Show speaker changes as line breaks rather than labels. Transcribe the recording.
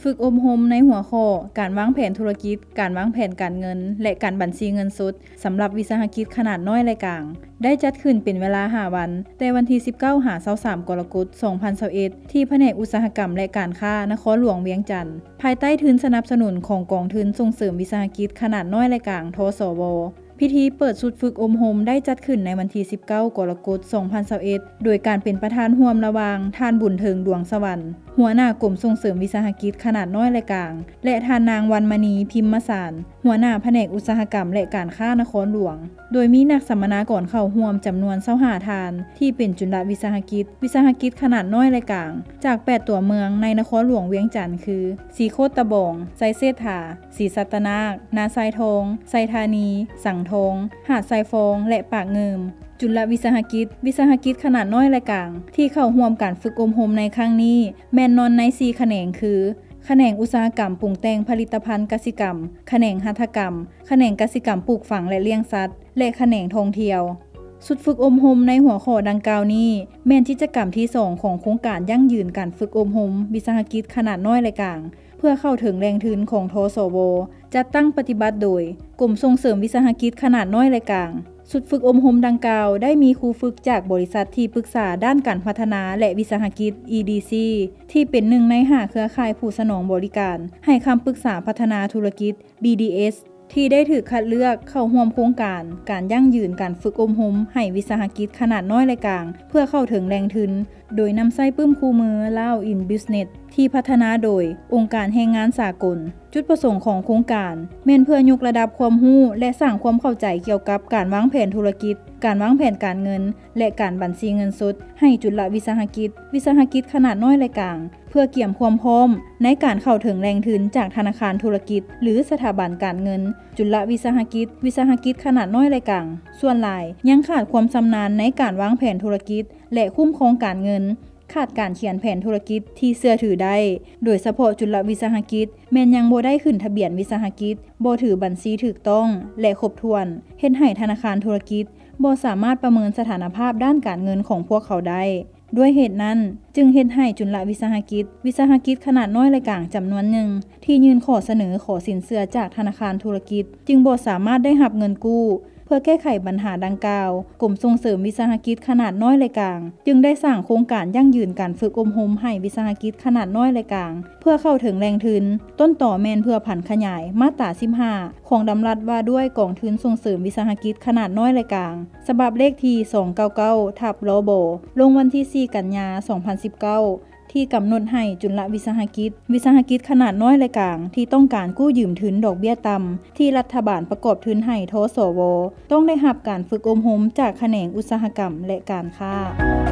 ฝึกอบรมในหัวข้อการวางแผนธุรกิจการวางแผนการเงินและการบัญชีเงินสดสำหรับวิสาหกิจขนาดน้อยและกลางได้จัดขึ้นเป็นเวลา5วันแต่วันที่19 23 กรกฎาคม 2021ที่แผนกอุตสาหกรรมและการค้านครหลวงเวียงจันทน์ภายใต้ทุนสนับสนุนของกองทุนส่งเสริมวิสาหกิจขนาดน้อยและกลางทสวพิธีเปิดสุดฝึกอบรมได้จัดขึ้นในวันที่19 กรกฎาคม 2021โดยการเป็นประธานร่วมระหว่างท่านบุญเทิงดวงสวรรค์หัวหน้ากรมส่งเสริมวิสาหกิจขนาดน้อยและกลางและท่านนางวรรณมณีพิมพ์สารหัวหน้าแผนกอุตสาหกรรมและการค้านครหลวงโดยมีนักสัมมนากรเข้าร่วมจำนวน25ท่านที่เป็นจุลวิสาหกิจขนาดน้อยและกลางจาก8ตัวเมืองในนครหลวงเวียงจันทน์คือสีโคตรตะบองไซเซธาศรีสัตนาคนาไซทองไซธานีสังทองหาดไซฟองและปากเงิมจุลวิสาหกิจขนาดน้อยและกลางที่เข้าร่วมการฝึกอบรมในครั้งนี้แม่นนอนใน4แขนงคือแขนงอุตสาหกรรมปรุงแต่งผลิตภัณฑ์กสิกรรมแขนงหัตถกรรมแขนงกสิกรรมปลูกฝังและเลี้ยงสัตว์และแขนงท่องเที่ยวสุดฝึกอบรมในหัวข้อดังกล่าวนี้แม่นกิจกรรมที่2ของโครงการยั่งยืนการฝึกอบรมวิสาหกิจขนาดน้อยและกลางเพื่อเข้าถึงแรงทุนของทสวจัดตั้งปฏิบัติโดยกรมส่งเสริมวิสาหกิจขนาดน้อยและกลางสุดฝึกอบรมดังกล่าวได้มีครูฝึกจากบริษัทที่ปรึกษาด้านการพัฒนาและวิสาหกิจ EDC ที่เป็นหนึ่งใน5เครือข่ายผู้สนองบริการให้คำปรึกษาพัฒนาธุรกิจ BDS ที่ได้ถูกคัดเลือกเข้าร่วมโครงการยั่งยืนการฝึกอบรมให้วิสาหกิจขนาดน้อยและกลางเพื่อเข้าถึงแรงทุนโดยนำใช้ปื้มคู่มือ Lao in Business ที่พัฒนาโดยองค์การแรงงานสากลจุดประสงค์ของโครงการแม่นเพื่อยกระดับความรู้และสร้างความเข้าใจเกี่ยวกับการวางแผนธุรกิจการวางแผนการเงินและการบัญชีเงินสดให้จุลวิสาหกิจขนาดน้อยและกลางเพื่อเกี่ยมความพร้อมในการเข้าถึงแรงทุนจากธนาคารธุรกิจหรือสถาบันการเงินจุลวิสาหกิจขนาดน้อยและกลางส่วนหลายยังขาดความชำนาญในการวางแผนธุรกิจและคุ้มครองการเงินขาดการเขียนแผนธุรกิจที่เชื่อถือได้โดยเฉพาะจุลวิสาหกิจแม้นยังบ่ได้ขึ้นทะเบียนวิสาหกิจบ่ถือบัญชีถูกต้องและครบถ้วนเฮ็ดให้ธนาคารธุรกิจบ่สามารถประเมินสถานภาพด้านการเงินของพวกเขาได้ด้วยเหตุนั้นจึงเฮ็ดให้จุลวิสาหกิจขนาดน้อยและกลางจำนวนหนึ่งที่ยื่นขอเสนอขอสินเชื่อจากธนาคารธุรกิจจึงบ่สามารถได้รับเงินกู้เพื่อแก้ไขปัญหาดังกล่าวกรมส่งเสริมวิสาหกิจขนาดน้อยและกลางจึงได้สร้างโครงการยั่งยืนการฝึกอบรมให้วิสาหกิจขนาดน้อยและกลางเพื่อเข้าถึงแรงทุนต้นต่อแม่นเพื่อผันขยายมาตรา15ของดำรัสว่าด้วยกองทุนส่งเสริมวิสาหกิจขนาดน้อยและกลางฉบับเลขที่299/ลบลงวันที่4 กันยายน 2019ที่กำหนดให้จุลวิสาหกิจขนาดน้อยและกลางที่ต้องการกู้ยืมทุนดอกเบี้ยต่ำที่รัฐบาลประกอบทุนให้ทสวต้องได้รับการฝึกอบรมจากแขนงอุตสาหกรรมและการค้า